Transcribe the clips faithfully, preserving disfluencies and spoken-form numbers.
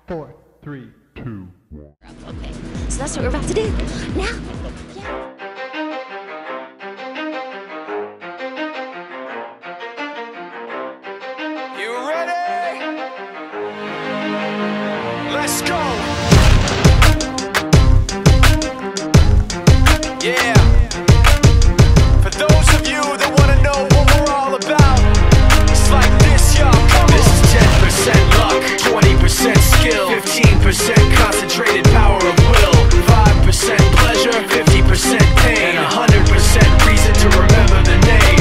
four, three, two, one. Okay, so that's what we're about to do. Now, yeah. You ready? Let's go. Yeah. For those of you that want to know what we're all about, it's like this, y'all. Come on. This is ten percent luck, twenty percent skill, fifteen percent concentrated power of will, five percent pleasure, fifty percent pain, and one hundred percent reason to remember the name.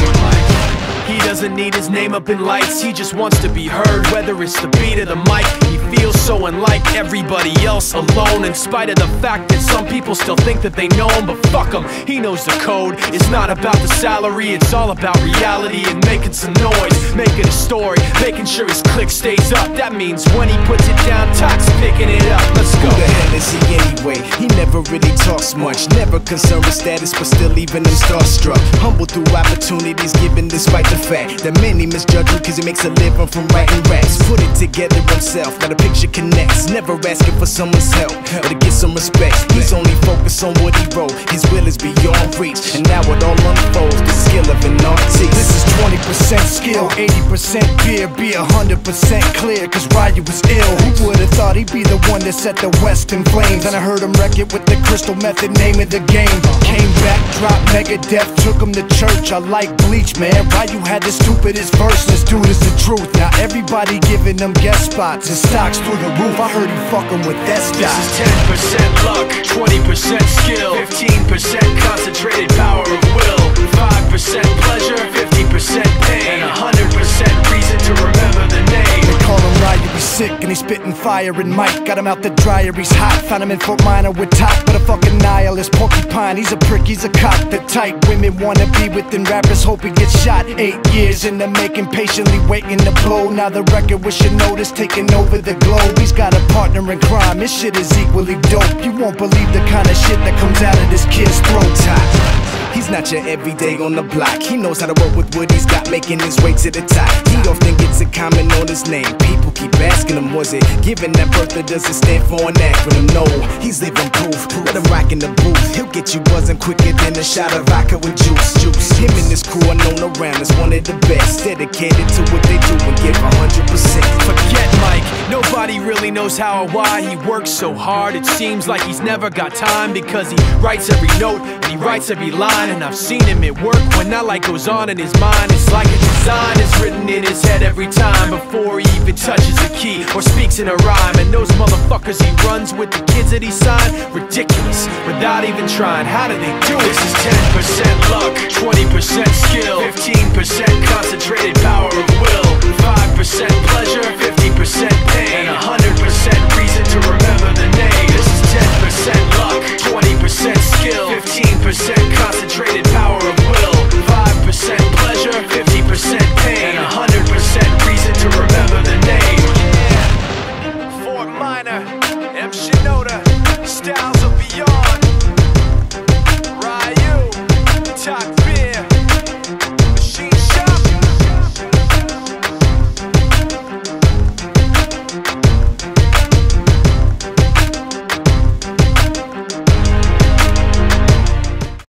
He doesn't need his name up in lights, he just wants to be heard, whether it's the beat or the mic. He feels so unlike everybody else, alone, in spite of the fact that some people still think that they know him. But fuck him, he knows the code. It's not about the salary, it's all about reality and making some noise, making a story, making sure his click stays up. That means when he puts it down, Tox picking it up. Let's go. Who the hell is he anyway? He never really talks much, never concerned with status, but still leaving him starstruck. Humble through opportunities given despite the fact that many misjudge him cause he makes a living from writing raps. Put it together himself, now the picture connects, never asking for someone's help or to get some respect. He's only focused on what he wrote, his will is beyond reach, and now it all unfolds, the skill of an artist. This is twenty percent skill, eighty percent fear, be one hundred percent clear, cause Ryu was ill. Who would've thought he'd be the one that set the West in flames? And I heard him wreck it with the Crystal Method, name of the game. Came back, dropped Megadeth, took him to church. I like Bleach, man, Ryu had the stupidest verse, this dude is the truth. Now everybody giving them guest spots and stocks through the roof. I heard he fucking with that stock. This is ten percent luck, twenty percent skill, fifteen percent concentrated power of will, five percent pleasure, fifty percent pain, and one hundred percent reason to remember the name. They call him Ryu, he's sick and he's spitting fire and Mike got him out the dryer, he's hot. Found him in Fort Minor with top, but a fucking nihilist porcupine. He's a prick, he's a cock, the type women wanna be within. Rappers hope he gets shot. Eight years in the making, patiently waiting to blow. Now the record with your notice taking over the globe. He's got a partner in crime, his shit is equally dope. You won't believe the kind of shit that comes out of this kid's throat. He's not your everyday on the block. He knows how to work with what he's got, making his way to the top. He often gets a comment on his name. People keep asking him, was it given that birth or does it stand for an acronym? No, he's living proof. Let him rock in the booth. He'll get you buzzing quicker than a shot of vodka with juice. Juice. Him and his crew are known around as one of the best, dedicated to what they do and give one hundred percent. Forget Mike, nobody really knows how or why he works so hard. It seems like he's never got time because he writes every note and he writes every line. And I've seen him at work when that light goes on in his mind. It's like a design is written in his head every time before he even touches a key or speaks in a rhyme. And those motherfuckers he runs with, the kids that he signed, ridiculous, without even trying. How do they do it? This is ten percent luck, twenty percent skill, fifteen percent concentrated power of will, five